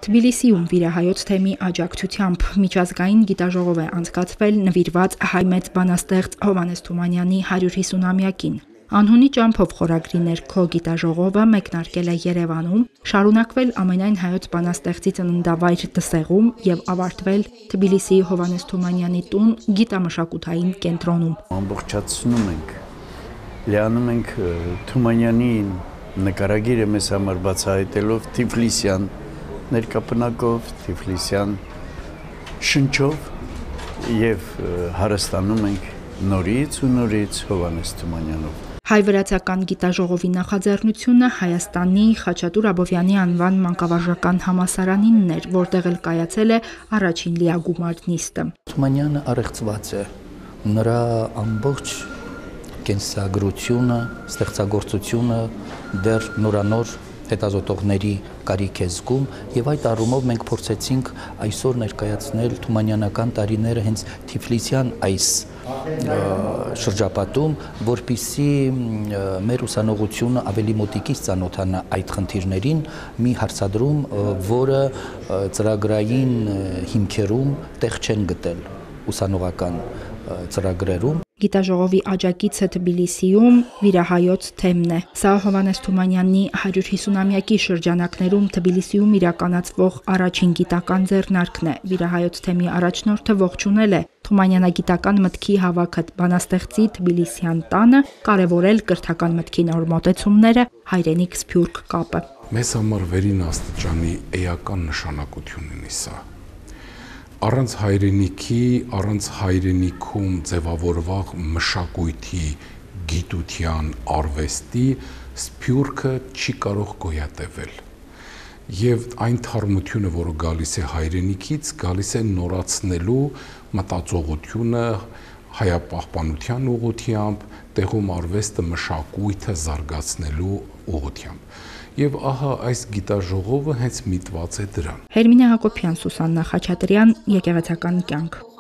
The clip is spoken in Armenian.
Թբիլիսիում վիրահայոց թեմի աջակցությամբ միջազգային գիտաժողով է անցկացվել նվիրված հայ մեծ բանաստեղծ Հովհաննես Թումանյանի 150-ամյակին։ Անհունի ճամփով խորագրի ներքո գիտաժողովը մեկնարկել է Երևանում, շարունակվել ամենայն հայոց բանաստեղծի ծննդավայր Դսեղում եւ ավարտվել Թբիլիսիի Հովհաննես Թումանյանի տուն գիտամշակութային կենտրոնում։ Ամբողջացնում ենք, լիանում ենք Թումանյանի նկարագիրը մեզ համար բացահայտելով Թիֆլիսյան ներկապնակով, Թիֆլիսյան շնչով եւ հարստանում ենք նորից ու նորից Հովհաննես Թումանյանով։ Հայ-վրացական գիտաժողովի նախաձեռնությունը Հայաստանի Խաչատուր Աբովյանի անվան մանկավարժական համալսարանինն էր, որտեղ էլ կայացել է առաջին լիագումար նիստը։ Թումանյանը առեղծված է, նրա ամբողջ կենսագրությունը, ստեղծագործությունը դեռ նորանոր հետազոտողների կարիք է զգում եւ այդ առումով մենք փորձեցինք այսօր ներկայացնել թումանյանական տարիները հենց Թիֆլիսյան այս շրջապատում, որպիսի մեր ուսանողությունը ավելի մոտիկից ծանոթանա այդ խնդիրներին, մի հարցադրում, որը ծրագրային հիմքերում տեղ չեն գտել ուսանողական ծրագրերում։ Գիտաժողովի աջակիցը Թբիլիսիում վիրահայոց թեմն է։ Սա Հովհաննես Թումանյանի 150-ամյակի շրջանակներում Թբիլիսիում իրականացվող առաջին գիտական ձեռնարկն է։ Վիրահայոց թեմի առաջնորդը ողջունել է Թումանյանագիտական մտքի հավաքը բանաստեղծի Թբիլիսյան տանը, կարևորել կրթական մտքի նոր մոտեցումները, հայրենիք-սփյուռք կապը։ Մեզ համար վերին աստիճանի էական նշանակություն ունի սա։ Առանց հայրենիքի, առանց հայրենիքում ձևավորվող մշակույթի, գիտության, արվեստի սփյուռքը չի կարող գոյատևել։ Եվ այն թարմությունը, որը գալիս է հայրենիքից, գալիս է նորացնելու մտածողությունը հայապահպանության ուղղությամբ, տեղում արվեստը, մշակույթը զարգացնելու ուղղությամբ։ Եվ ահա այս գիտաժողովը հենց միտված է դրան։ Հերմինե Հակոբյան, Սուսաննա Խաչատրյան, Եկեղեցական կյանք։